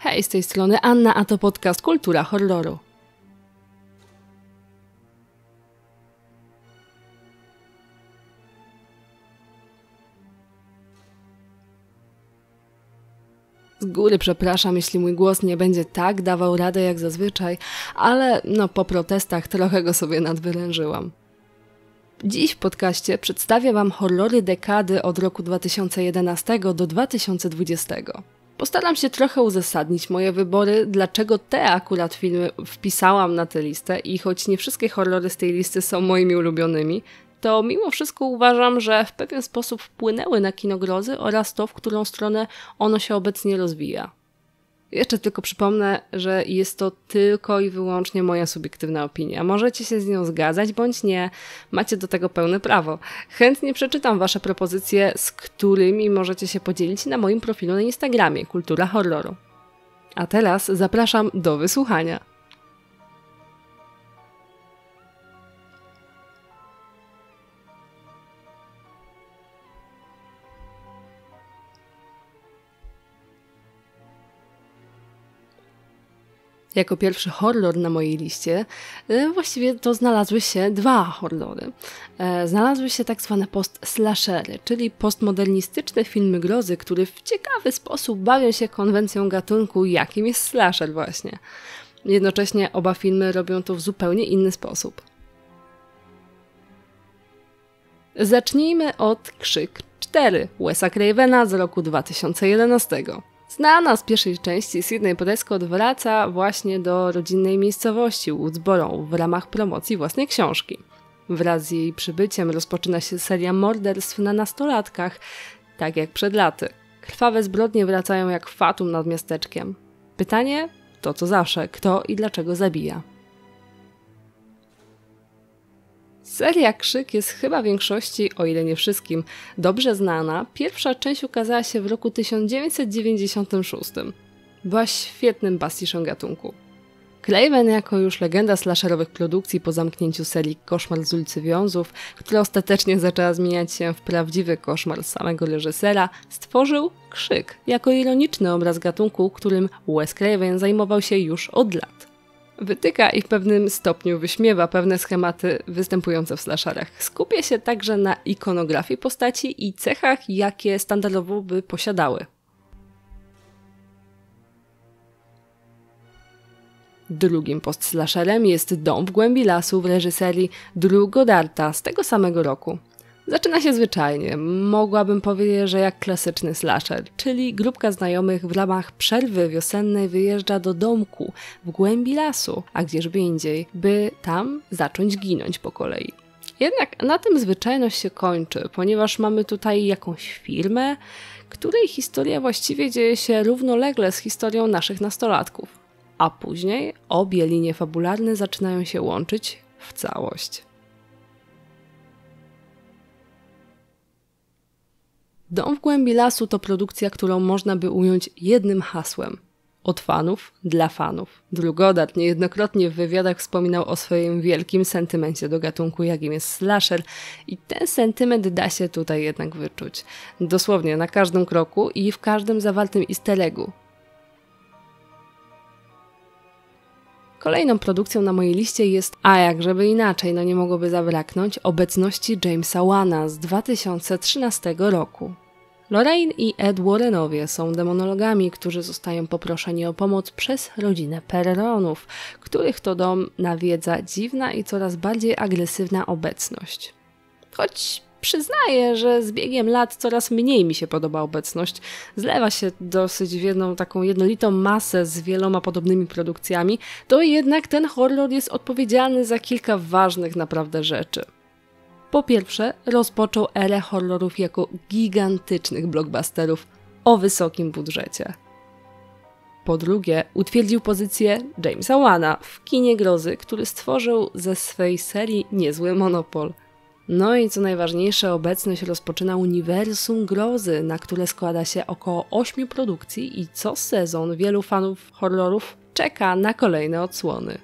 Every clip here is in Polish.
Hej, z tej strony Anna, a to podcast Kultura Horroru. Z góry przepraszam, jeśli mój głos nie będzie tak dawał radę jak zazwyczaj, ale po protestach trochę go sobie nadwyrężyłam. Dziś w podcaście przedstawię Wam horrory dekady od roku 2011 do 2020. Postaram się trochę uzasadnić moje wybory, dlaczego te akurat filmy wpisałam na tę listę i choć nie wszystkie horrory z tej listy są moimi ulubionymi, to mimo wszystko uważam, że w pewien sposób wpłynęły na kino grozy oraz to, w którą stronę ono się obecnie rozwija. Jeszcze tylko przypomnę, że jest to tylko i wyłącznie moja subiektywna opinia. Możecie się z nią zgadzać bądź nie, macie do tego pełne prawo. Chętnie przeczytam Wasze propozycje, z którymi możecie się podzielić na moim profilu na Instagramie Kultura Horroru. A teraz zapraszam do wysłuchania. Jako pierwszy horror na mojej liście, właściwie to znalazły się dwa horrory. Znalazły się tak zwane post-slashery, czyli postmodernistyczne filmy grozy, które w ciekawy sposób bawią się konwencją gatunku, jakim jest slasher właśnie. Jednocześnie oba filmy robią to w zupełnie inny sposób. Zacznijmy od Krzyk 4 Wesa Cravena z roku 2011. Znana z pierwszej części Sidney Prescott wraca właśnie do rodzinnej miejscowości Woodsboro w ramach promocji własnej książki. Wraz z jej przybyciem rozpoczyna się seria morderstw na nastolatkach, tak jak przed laty. Krwawe zbrodnie wracają jak fatum nad miasteczkiem. Pytanie to co zawsze, kto i dlaczego zabija. Seria Krzyk jest chyba większości, o ile nie wszystkim, dobrze znana. Pierwsza część ukazała się w roku 1996. Była świetnym pastiszem gatunku. Craven jako już legenda slasherowych produkcji po zamknięciu serii Koszmar z ulicy Wiązów, która ostatecznie zaczęła zmieniać się w prawdziwy koszmar samego reżysera, stworzył Krzyk jako ironiczny obraz gatunku, którym Wes Craven zajmował się już od lat. Wytyka i w pewnym stopniu wyśmiewa pewne schematy występujące w slasherach. Skupia się także na ikonografii postaci i cechach, jakie standardowo by posiadały. Drugim post-slasherem jest Dom w głębi lasu w reżyserii Drew Godarda z tego samego roku. Zaczyna się zwyczajnie, mogłabym powiedzieć, że jak klasyczny slasher, czyli grupka znajomych w ramach przerwy wiosennej wyjeżdża do domku w głębi lasu, a gdzieżby indziej, by tam zacząć ginąć po kolei. Jednak na tym zwyczajność się kończy, ponieważ mamy tutaj jakąś firmę, której historia właściwie dzieje się równolegle z historią naszych nastolatków, a później obie linie fabularne zaczynają się łączyć w całość. Dom w głębi lasu to produkcja, którą można by ująć jednym hasłem. Od fanów, dla fanów. Drew Goddard niejednokrotnie w wywiadach wspominał o swoim wielkim sentymencie do gatunku, jakim jest slasher i ten sentyment da się tutaj jednak wyczuć. Dosłownie na każdym kroku i w każdym zawartym easter eggu. Kolejną produkcją na mojej liście jest, a jak żeby inaczej, nie mogłoby zabraknąć, obecności Jamesa Wana z 2013 roku. Lorraine i Ed Warrenowie są demonologami, którzy zostają poproszeni o pomoc przez rodzinę Perronów, których to dom nawiedza dziwna i coraz bardziej agresywna obecność. Choć przyznaję, że z biegiem lat coraz mniej mi się podoba obecność. Zlewa się dosyć w jedną taką jednolitą masę z wieloma podobnymi produkcjami, to jednak ten horror jest odpowiedzialny za kilka ważnych naprawdę rzeczy. Po pierwsze, rozpoczął erę horrorów jako gigantycznych blockbusterów o wysokim budżecie. Po drugie, utwierdził pozycję Jamesa Wana w kinie grozy, który stworzył ze swej serii niezły monopol. No i co najważniejsze, obecność rozpoczyna uniwersum grozy, na które składa się około 8 produkcji i co sezon wielu fanów horrorów czeka na kolejne odsłony.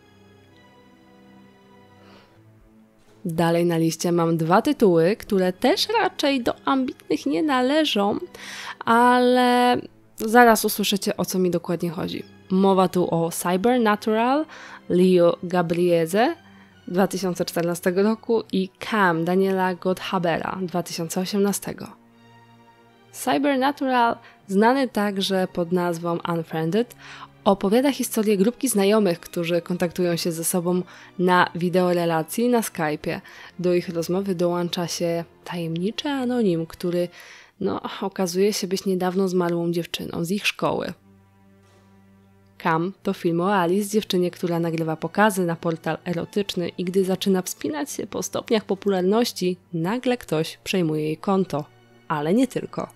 Dalej na liście mam dwa tytuły, które też raczej do ambitnych nie należą, ale Zaraz usłyszycie, o co mi dokładnie chodzi. Mowa tu o Cybernatural Leo Gabrieze 2014 roku i Cam Daniela Godhabera 2018. Cybernatural, znany także pod nazwą Unfriended, opowiada historię grupki znajomych, którzy kontaktują się ze sobą na wideorelacji na Skype'ie. Do ich rozmowy dołącza się tajemniczy anonim, który okazuje się być niedawno zmarłą dziewczyną z ich szkoły. Cam to film o Alice, dziewczynie, która nagrywa pokazy na portal erotyczny i gdy zaczyna wspinać się po stopniach popularności, nagle ktoś przejmuje jej konto. Ale nie tylko.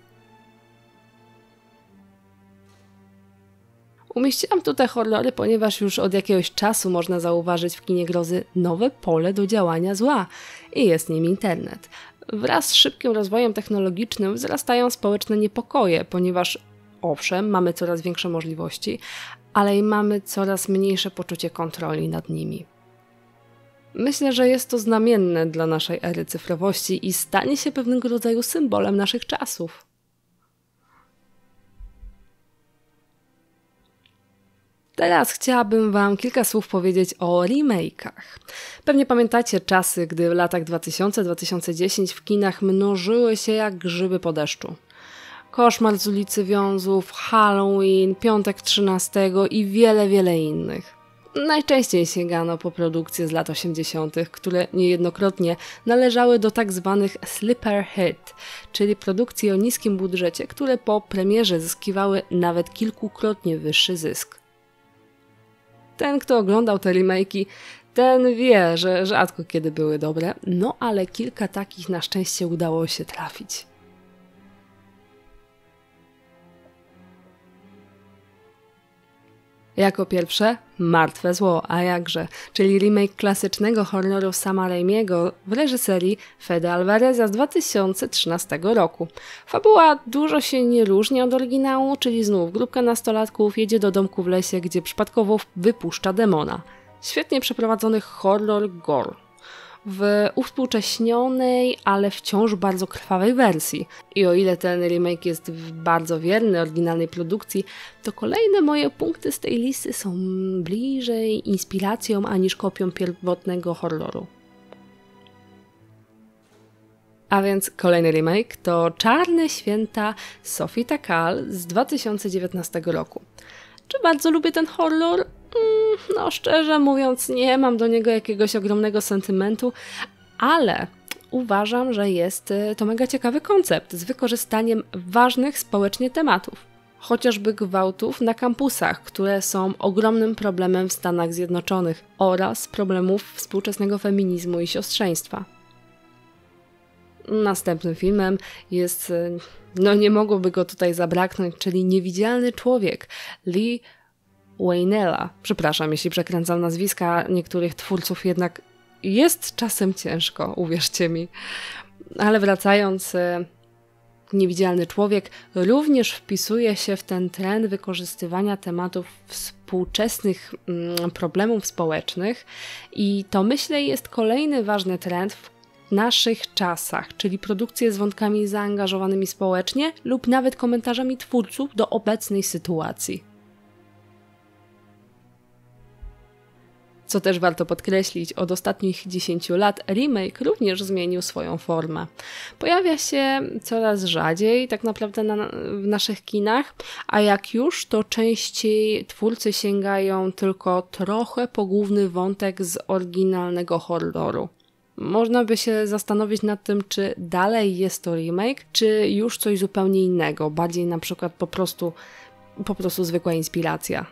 Umieściłam tu te horrory, ponieważ już od jakiegoś czasu można zauważyć w kinie grozy nowe pole do działania zła i jest nim internet. Wraz z szybkim rozwojem technologicznym wzrastają społeczne niepokoje, ponieważ owszem, mamy coraz większe możliwości, ale i mamy coraz mniejsze poczucie kontroli nad nimi. Myślę, że jest to znamienne dla naszej ery cyfrowości i stanie się pewnego rodzaju symbolem naszych czasów. Teraz chciałabym Wam kilka słów powiedzieć o remake'ach. Pewnie pamiętacie czasy, gdy w latach 2000-2010 w kinach mnożyły się jak grzyby po deszczu. Koszmar z ulicy Wiązów, Halloween, Piątek 13 i wiele innych. Najczęściej sięgano po produkcje z lat 80., które niejednokrotnie należały do tak zwanych sleeper hit, czyli produkcji o niskim budżecie, które po premierze zyskiwały nawet kilkukrotnie wyższy zysk. Ten, kto oglądał te remake'i, ten wie, że rzadko kiedy były dobre, ale kilka takich na szczęście udało się trafić. Jako pierwsze Martwe Zło, a jakże, czyli remake klasycznego horroru Sama Raimiego w reżyserii Fede Alvareza z 2013 roku. Fabuła dużo się nie różni od oryginału, czyli znów grupka nastolatków jedzie do domku w lesie, gdzie przypadkowo wypuszcza demona. Świetnie przeprowadzony horror gore. W uwspółcześnionej, ale wciąż bardzo krwawej wersji. I o ile ten remake jest bardzo wierny oryginalnej produkcji, to kolejne moje punkty z tej listy są bliżej inspiracją aniż kopią pierwotnego horroru. A więc kolejny remake to Czarne Święta Sophie Takal z 2019 roku. Czy bardzo lubię ten horror? Szczerze mówiąc, nie mam do niego jakiegoś ogromnego sentymentu, ale uważam, że jest to mega ciekawy koncept z wykorzystaniem ważnych społecznie tematów. Chociażby gwałtów na kampusach, które są ogromnym problemem w Stanach Zjednoczonych oraz problemów współczesnego feminizmu i siostrzeństwa. Następnym filmem jest, nie mogłoby go tutaj zabraknąć, czyli Niewidzialny Człowiek Lee Waynella. Przepraszam, jeśli przekręcam nazwiska niektórych twórców, jednak jest czasem ciężko, uwierzcie mi. Ale wracając, Niewidzialny Człowiek również wpisuje się w ten trend wykorzystywania tematów współczesnych problemów społecznych i to myślę jest kolejny ważny trend w naszych czasach, czyli produkcje z wątkami zaangażowanymi społecznie lub nawet komentarzami twórców do obecnej sytuacji. Co też warto podkreślić, od ostatnich 10 lat remake również zmienił swoją formę. Pojawia się coraz rzadziej tak naprawdę w naszych kinach, a jak już, to częściej twórcy sięgają tylko trochę po główny wątek z oryginalnego horroru. Można by się zastanowić nad tym, czy dalej jest to remake, czy już coś zupełnie innego, bardziej na przykład po prostu zwykła inspiracja.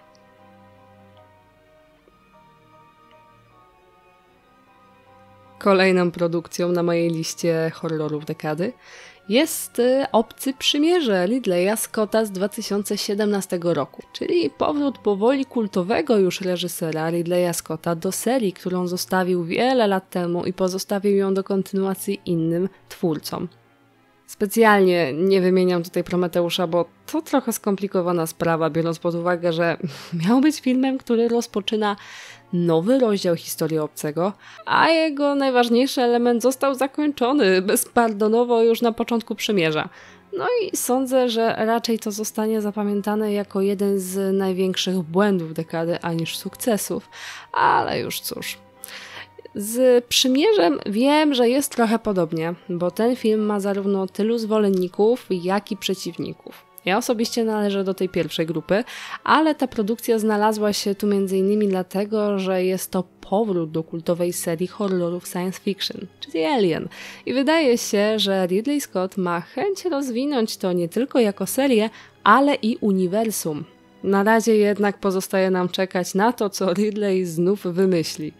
Kolejną produkcją na mojej liście horrorów dekady jest Obcy Przymierze Ridleya Scotta z 2017 roku, czyli powrót powoli kultowego już reżysera Ridleya Scotta do serii, którą zostawił wiele lat temu i pozostawił ją do kontynuacji innym twórcom. Specjalnie nie wymieniam tutaj Prometeusza, bo to trochę skomplikowana sprawa, biorąc pod uwagę, że miał być filmem, który rozpoczyna nowy rozdział historii obcego, a jego najważniejszy element został zakończony bezpardonowo już na początku przymierza. No i sądzę, że raczej to zostanie zapamiętane jako jeden z największych błędów dekady, aniż sukcesów, ale już cóż. Z Przymierzem wiem, że jest trochę podobnie, bo ten film ma zarówno tylu zwolenników, jak i przeciwników. Ja osobiście należę do tej pierwszej grupy, ale ta produkcja znalazła się tu m.in. dlatego, że jest to powrót do kultowej serii horrorów science fiction, czyli Alien. I wydaje się, że Ridley Scott ma chęć rozwinąć to nie tylko jako serię, ale i uniwersum. Na razie jednak pozostaje nam czekać na to, co Ridley znów wymyśli.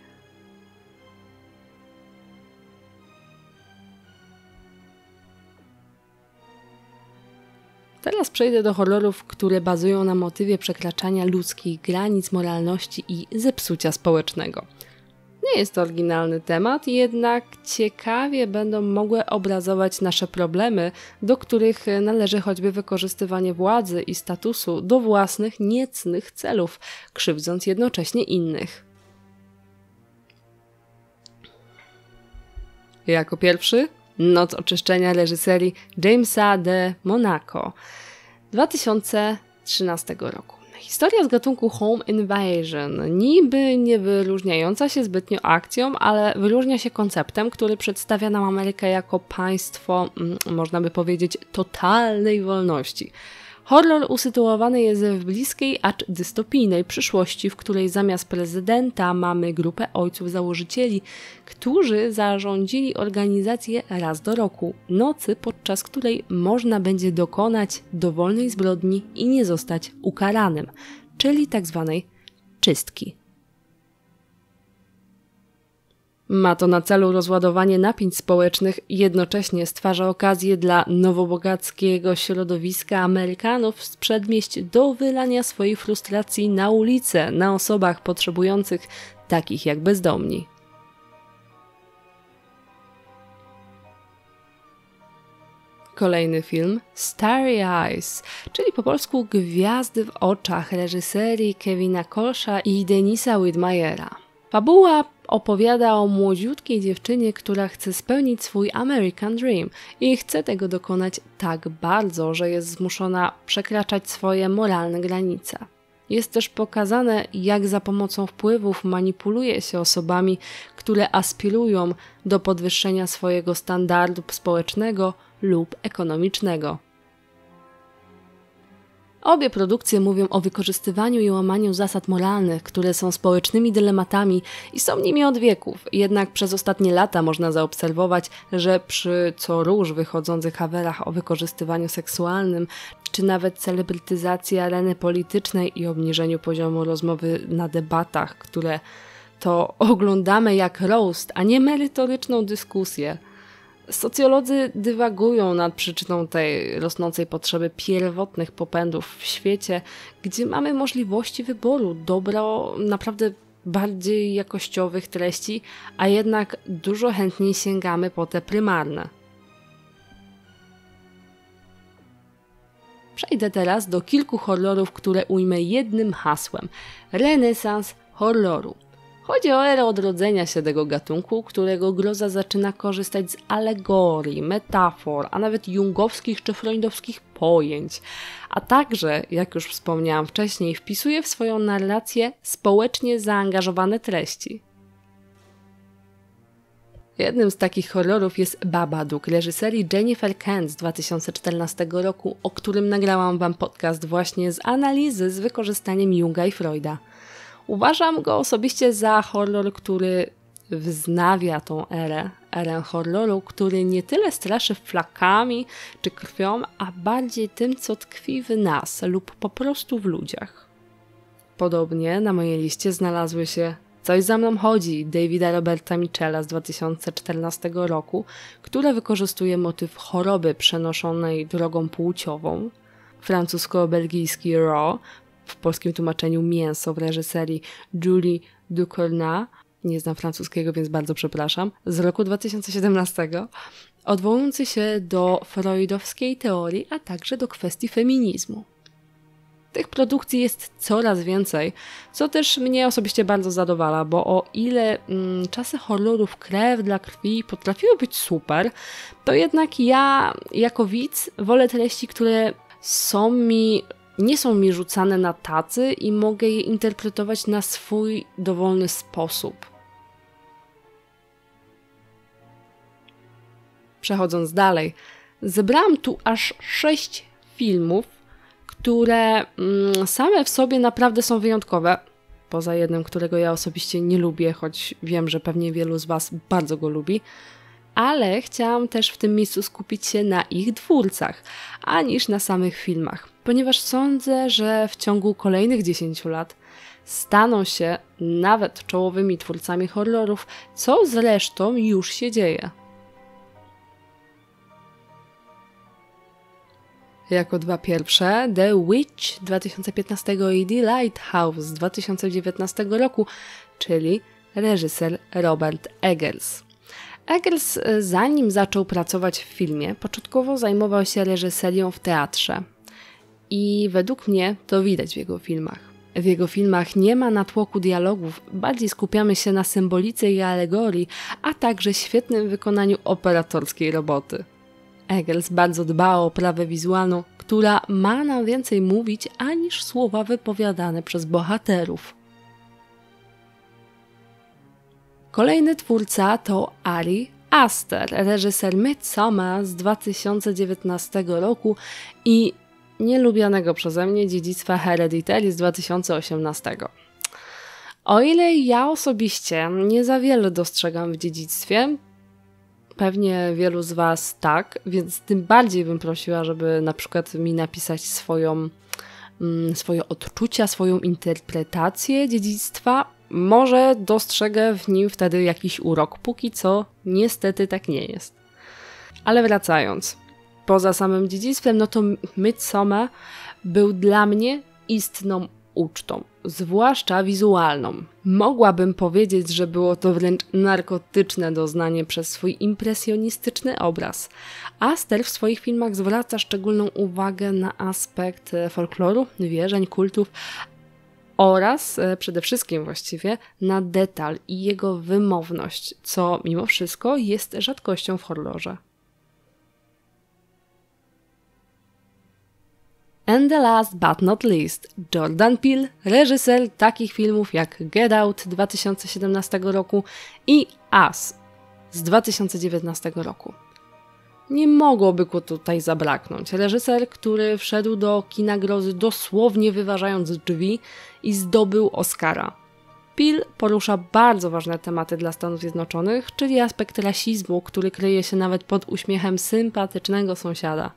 Teraz przejdę do horrorów, które bazują na motywie przekraczania ludzkich granic moralności i zepsucia społecznego. Nie jest to oryginalny temat, jednak ciekawie będą mogły obrazować nasze problemy, do których należy choćby wykorzystywanie władzy i statusu do własnych, niecnych celów, krzywdząc jednocześnie innych. Jako pierwszy Noc oczyszczenia reżyserii Jamesa de Monaco 2013 roku. Historia z gatunku Home Invasion, niby nie wyróżniająca się zbytnio akcją, ale wyróżnia się konceptem, który przedstawia nam Amerykę jako państwo, można by powiedzieć, totalnej wolności. Horror usytuowany jest w bliskiej, acz dystopijnej przyszłości, w której zamiast prezydenta mamy grupę ojców założycieli, którzy zarządzili organizację raz do roku, nocy, podczas której można będzie dokonać dowolnej zbrodni i nie zostać ukaranym, czyli tzw. czystki. Ma to na celu rozładowanie napięć społecznych i jednocześnie stwarza okazję dla nowobogackiego środowiska Amerykanów z przedmieść do wylania swojej frustracji na ulicę, na osobach potrzebujących, takich jak bezdomni. Kolejny film Starry Eyes, czyli po polsku Gwiazdy w oczach, reżyserii Kevina Kolsza i Denisa Widmayera. Fabuła opowiada o młodziutkiej dziewczynie, która chce spełnić swój American Dream i chce tego dokonać tak bardzo, że jest zmuszona przekraczać swoje moralne granice. Jest też pokazane, jak za pomocą wpływów manipuluje się osobami, które aspirują do podwyższenia swojego standardu społecznego lub ekonomicznego. Obie produkcje mówią o wykorzystywaniu i łamaniu zasad moralnych, które są społecznymi dylematami i są nimi od wieków. Jednak przez ostatnie lata można zaobserwować, że przy co róż wychodzących aferach o wykorzystywaniu seksualnym, czy nawet celebrytyzacji areny politycznej i obniżeniu poziomu rozmowy na debatach, które to oglądamy jak roast, a nie merytoryczną dyskusję. Socjolodzy dywagują nad przyczyną tej rosnącej potrzeby pierwotnych popędów w świecie, gdzie mamy możliwości wyboru dobro naprawdę bardziej jakościowych treści, a jednak dużo chętniej sięgamy po te prymarne. Przejdę teraz do kilku horrorów, które ujmę jednym hasłem – renesans horroru. Chodzi o erę odrodzenia się tego gatunku, którego groza zaczyna korzystać z alegorii, metafor, a nawet jungowskich czy freudowskich pojęć, a także, jak już wspomniałam wcześniej, wpisuje w swoją narrację społecznie zaangażowane treści. Jednym z takich horrorów jest Babadook reżyserii Jennifer Kent z 2014 roku, o którym nagrałam wam podcast właśnie z analizy z wykorzystaniem Junga i Freuda. Uważam go osobiście za horror, który wznawia tą erę horroru, który nie tyle straszy flakami czy krwią, a bardziej tym, co tkwi w nas lub po prostu w ludziach. Podobnie na mojej liście znalazły się Coś za mną chodzi Davida Roberta Mitchella z 2014 roku, które wykorzystuje motyw choroby przenoszonej drogą płciową, francusko-belgijski Raw, w polskim tłumaczeniu Mięso w reżyserii Julie Ducournau, nie znam francuskiego, więc bardzo przepraszam, z roku 2017 odwołujący się do freudowskiej teorii, a także do kwestii feminizmu. Tych produkcji jest coraz więcej, co też mnie osobiście bardzo zadowala, bo o ile czasy horrorów Krew dla krwi potrafiły być super, to jednak ja jako widz wolę treści, które nie są mi rzucane na tacy i mogę je interpretować na swój dowolny sposób. Przechodząc dalej, zebrałam tu aż 6 filmów, które same w sobie naprawdę są wyjątkowe, poza jednym, którego ja osobiście nie lubię, choć wiem, że pewnie wielu z Was bardzo go lubi, ale chciałam też w tym miejscu skupić się na ich twórcach, aniż na samych filmach, ponieważ sądzę, że w ciągu kolejnych 10 lat staną się nawet czołowymi twórcami horrorów, co zresztą już się dzieje. Jako dwa pierwsze The Witch 2015 i The Lighthouse z 2019 roku, czyli reżyser Robert Eggers. Eggers, zanim zaczął pracować w filmie, początkowo zajmował się reżyserią w teatrze. I według mnie to widać w jego filmach. W jego filmach nie ma natłoku dialogów, bardziej skupiamy się na symbolice i alegorii, a także świetnym wykonaniu operatorskiej roboty. Eggers bardzo dba o oprawę wizualną, która ma nam więcej mówić, aniż słowa wypowiadane przez bohaterów. Kolejny twórca to Ari Aster, reżyser Midsommar z 2019 roku i nielubianego przeze mnie dziedzictwa Hereditary z 2018. O ile ja osobiście nie za wiele dostrzegam w dziedzictwie, pewnie wielu z Was tak, więc tym bardziej bym prosiła, żeby na przykład mi napisać swoje odczucia, swoją interpretację dziedzictwa. Może dostrzegę w nim wtedy jakiś urok, póki co niestety tak nie jest. Ale wracając, poza samym dziedzictwem, no to Midsommar był dla mnie istną ucztą, zwłaszcza wizualną. Mogłabym powiedzieć, że było to wręcz narkotyczne doznanie przez swój impresjonistyczny obraz. Aster w swoich filmach zwraca szczególną uwagę na aspekt folkloru, wierzeń, kultów oraz przede wszystkim właściwie na detal i jego wymowność, co mimo wszystko jest rzadkością w horrorze. And the last but not least, Jordan Peele, reżyser takich filmów jak Get Out 2017 roku i Us z 2019 roku. Nie mogłoby go tutaj zabraknąć. Reżyser, który wszedł do kina grozy dosłownie wyważając drzwi i zdobył Oscara. Peele porusza bardzo ważne tematy dla Stanów Zjednoczonych, czyli aspekt rasizmu, który kryje się nawet pod uśmiechem sympatycznego sąsiada.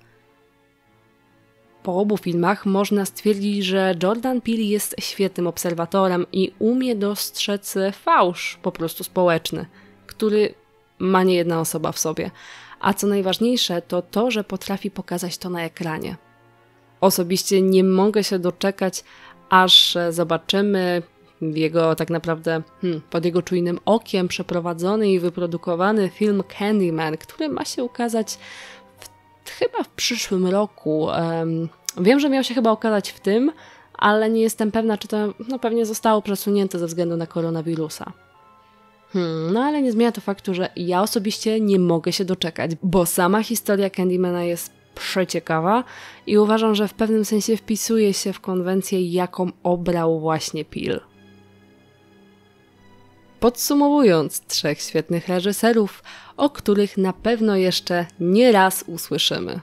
Po obu filmach można stwierdzić, że Jordan Peele jest świetnym obserwatorem i umie dostrzec fałsz po prostu społeczny, który ma niejedna osoba w sobie. A co najważniejsze to to, że potrafi pokazać to na ekranie. Osobiście nie mogę się doczekać, aż zobaczymy jego tak naprawdę pod jego czujnym okiem przeprowadzony i wyprodukowany film Candyman, który ma się ukazać chyba w przyszłym roku. Wiem, że miał się chyba okazać w tym, ale nie jestem pewna, czy to pewnie zostało przesunięte ze względu na koronawirusa. No ale nie zmienia to faktu, że ja osobiście nie mogę się doczekać, bo sama historia Candymana jest przeciekawa i uważam, że w pewnym sensie wpisuje się w konwencję, jaką obrał właśnie Peele. Podsumowując, 3 świetnych reżyserów, o których na pewno jeszcze nie raz usłyszymy.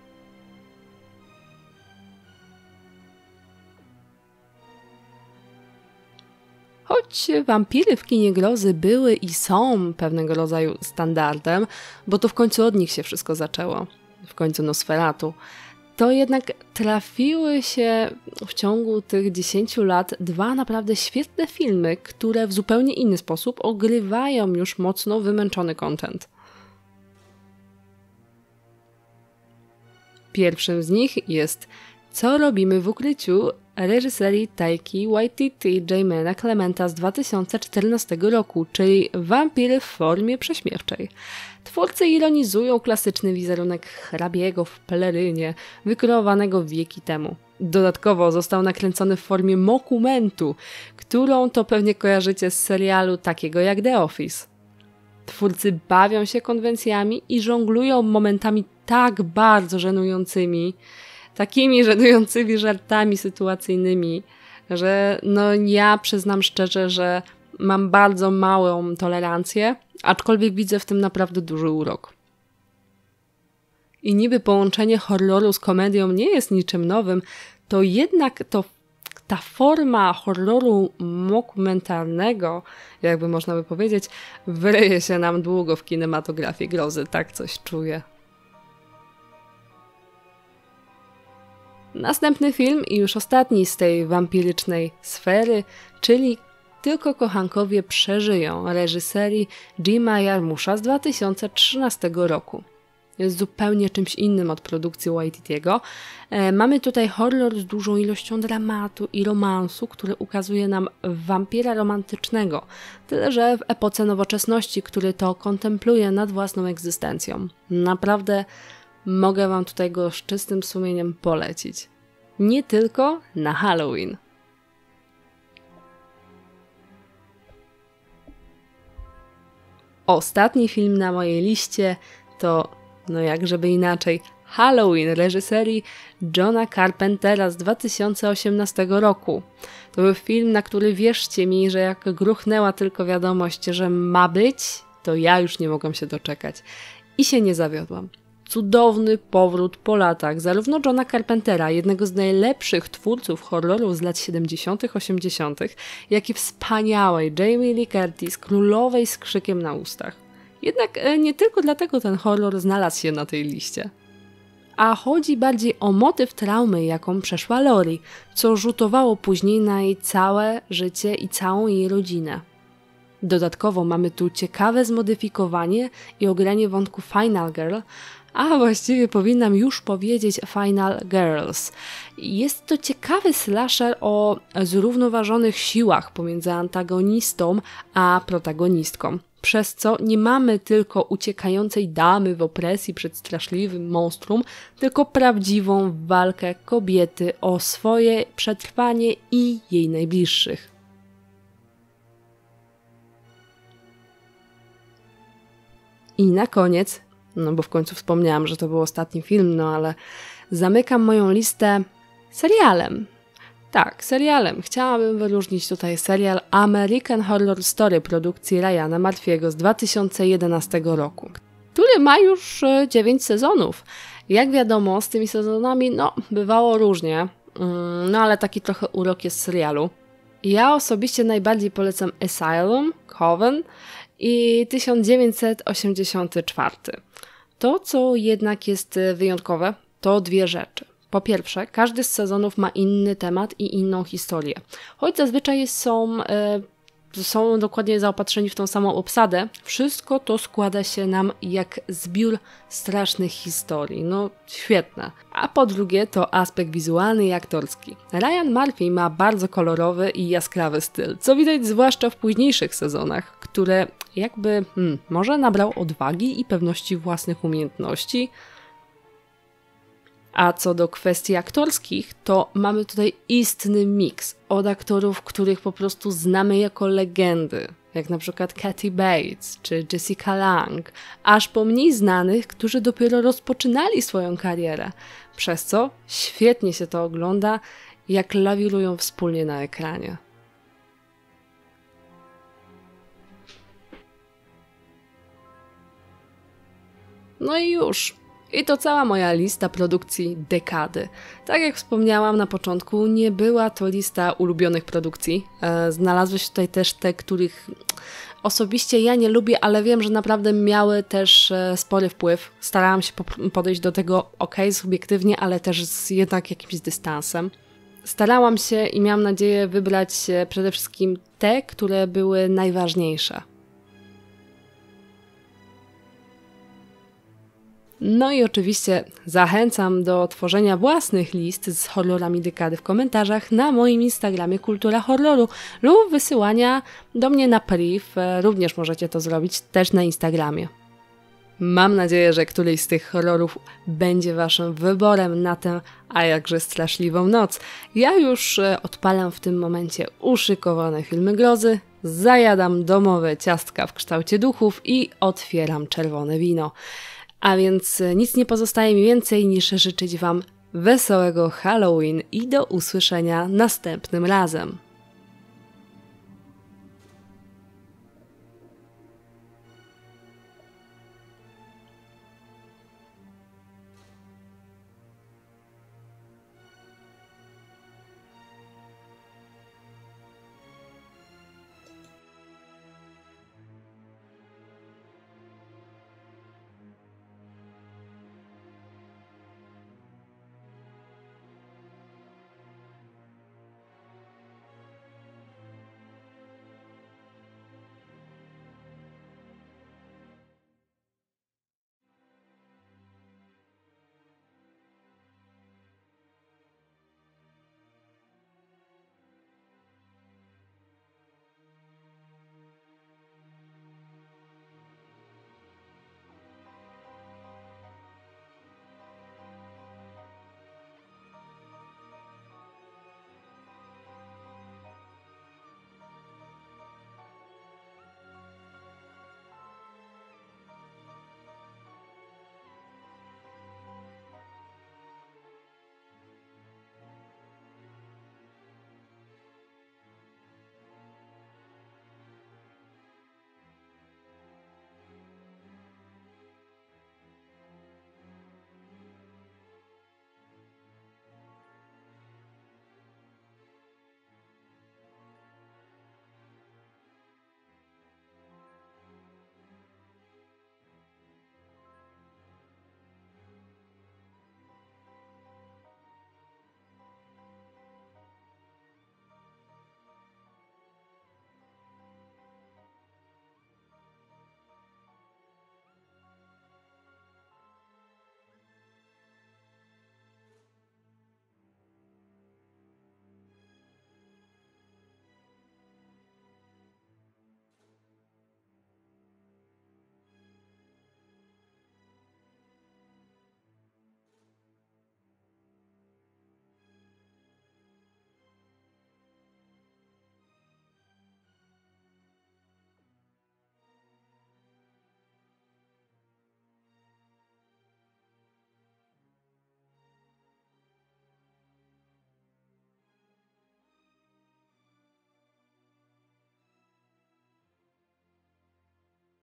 Choć wampiry w kinie grozy były i są pewnego rodzaju standardem, bo to w końcu od nich się wszystko zaczęło, w końcu Nosferatu, to jednak trafiły się w ciągu tych 10 lat 2 naprawdę świetne filmy, które w zupełnie inny sposób ogrywają już mocno wymęczony content. Pierwszym z nich jest Co robimy w ukryciu reżyserii Taiki Waititi Jamesa Clementa z 2014 roku, czyli wampiry w formie prześmiewczej. Twórcy ironizują klasyczny wizerunek hrabiego w pelerynie, wykreowanego wieki temu. Dodatkowo został nakręcony w formie mockumentu, którą to pewnie kojarzycie z serialu takiego jak The Office. Twórcy bawią się konwencjami i żonglują momentami tak bardzo żenującymi, takimi żenującymi żartami sytuacyjnymi, że ja przyznam szczerze, że mam bardzo małą tolerancję, aczkolwiek widzę w tym naprawdę duży urok. I niby połączenie horroru z komedią nie jest niczym nowym, to jednak ta forma horroru mockumentalnego, jakby można by powiedzieć, wryje się nam długo w kinematografii grozy, tak coś czuję. Następny film i już ostatni z tej wampirycznej sfery, czyli Tylko kochankowie przeżyją, reżyserii Jima Jarmusza z 2013 roku. Jest zupełnie czymś innym od produkcji Waititiego. Mamy tutaj horror z dużą ilością dramatu i romansu, który ukazuje nam wampira romantycznego, tyle że w epoce nowoczesności, który to kontempluje nad własną egzystencją. Naprawdę mogę wam tutaj go z czystym sumieniem polecić. Nie tylko na Halloween. Ostatni film na mojej liście to, jakżeby inaczej, Halloween reżyserii Johna Carpentera z 2018 roku. To był film, na który wierzcie mi, że jak gruchnęła tylko wiadomość, że ma być, to ja już nie mogłam się doczekać. I się nie zawiodłam. Cudowny powrót po latach zarówno Johna Carpentera, jednego z najlepszych twórców horrorów z lat 70., 80., jak i wspaniałej Jamie Lee Curtis, królowej z krzykiem na ustach. Jednak nie tylko dlatego ten horror znalazł się na tej liście. A chodzi bardziej o motyw traumy, jaką przeszła Lori, co rzutowało później na jej całe życie i całą jej rodzinę. Dodatkowo mamy tu ciekawe zmodyfikowanie i ogranie wątku Final Girl, a właściwie powinnam już powiedzieć Final Girls. Jest to ciekawy slasher o zrównoważonych siłach pomiędzy antagonistą a protagonistką, przez co nie mamy tylko uciekającej damy w opresji przed straszliwym monstrum, tylko prawdziwą walkę kobiety o swoje przetrwanie i jej najbliższych. I na koniec, bo w końcu wspomniałam, że to był ostatni film, ale zamykam moją listę serialem. Tak, serialem. Chciałabym wyróżnić tutaj serial American Horror Story produkcji Ryana Murphy'ego z 2011 roku, który ma już 9 sezonów. Jak wiadomo, z tymi sezonami, bywało różnie, ale taki trochę urok jest serialu. Ja osobiście najbardziej polecam Asylum, Coven i 1984. To, co jednak jest wyjątkowe, to dwie rzeczy. Po pierwsze, każdy z sezonów ma inny temat i inną historię. Choć zazwyczaj są dokładnie zaopatrzeni w tą samą obsadę, wszystko to składa się nam jak zbiór strasznych historii. Świetne. A po drugie to aspekt wizualny i aktorski. Ryan Murphy ma bardzo kolorowy i jaskrawy styl, co widać zwłaszcza w późniejszych sezonach, które może nabrał odwagi i pewności własnych umiejętności. A co do kwestii aktorskich, to mamy tutaj istny miks od aktorów, których po prostu znamy jako legendy, jak na przykład Kathy Bates czy Jessica Lange, aż po mniej znanych, którzy dopiero rozpoczynali swoją karierę, przez co świetnie się to ogląda, jak lawirują wspólnie na ekranie. I już. I to cała moja lista produkcji dekady. Tak jak wspomniałam na początku, nie była to lista ulubionych produkcji. Znalazły się tutaj też te, których osobiście ja nie lubię, ale wiem, że naprawdę miały też spory wpływ. Starałam się podejść do tego subiektywnie, ale też z jednak jakimś dystansem. Starałam się i miałam nadzieję wybrać przede wszystkim te, które były najważniejsze. No i oczywiście zachęcam do tworzenia własnych list z horrorami dekady w komentarzach na moim Instagramie Kultura Horroru lub wysyłania do mnie na priv, również możecie to zrobić też na Instagramie. Mam nadzieję, że któryś z tych horrorów będzie waszym wyborem na tę, a jakże straszliwą noc. Ja już odpalam w tym momencie uszykowane filmy grozy, zajadam domowe ciastka w kształcie duchów i otwieram czerwone wino. A więc nic nie pozostaje mi więcej niż życzyć wam wesołego Halloween i do usłyszenia następnym razem.